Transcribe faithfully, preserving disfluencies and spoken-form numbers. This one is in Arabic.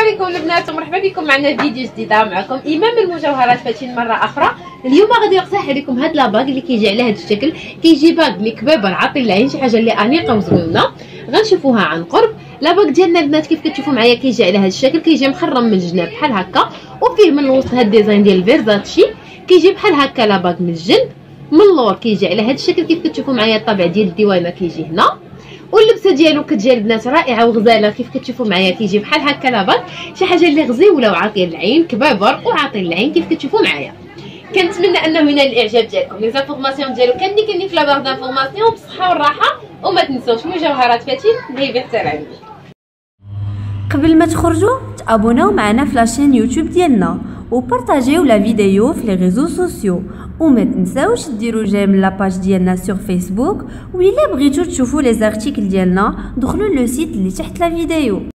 عليكم البنات ومرحبا بكم معنا فيديو جديده. معكم ايمان من المجوهرات فاتين مره اخرى. اليوم غادي نقترح عليكم هاد لاباك اللي كيجي على هاد الشكل، كيجي باك اللي كبابر عاطي العين، شي حاجه اللي انيقه وزوينه. غنشوفوها عن قرب. لاباك ديالنا البنات كيف كتشوفوا معايا كيجي على هاد الشكل، كيجي مخرم من الجناب بحال هكا، وفيه من الوسط هاد الديزاين ديال فيرزاتشي، كيجي بحال هكا لاباك من الجنب. من اللور كيجي على هاد الشكل كيف كتشوفوا معايا، الطابع ديال الديوانه كيجي هنا، واللبسه ديالو كتجي البنات رائعه وغزاله. كيف كتشوفوا معايا كيجي بحال هكا لاباك، شي حاجه اللي غزيوله وعاطيه العين، كبابر وعاطي العين كيف كتشوفوا معايا. كنتمنى انه ينال الاعجاب ديالكم. لي زانفورماسيون ديالو كاني كاني في لاباغ دانفورماسيون بالصحه والراحه، وما تنساوش مجوهرات فاتين اللي احترامي. قبل ما تخرجوا تابوناو معنا في لاشين يوتيوب ديالنا وبارطاجيو لا فيديو في لي ريزو سوسيو، وما تنساوش ديروا جيم لاباج ديالنا سور فيسبوك. وإلا بغيتو تشوفوا لي زارتيكل ديالنا دخلوا لو سيت اللي تحت لا فيديو.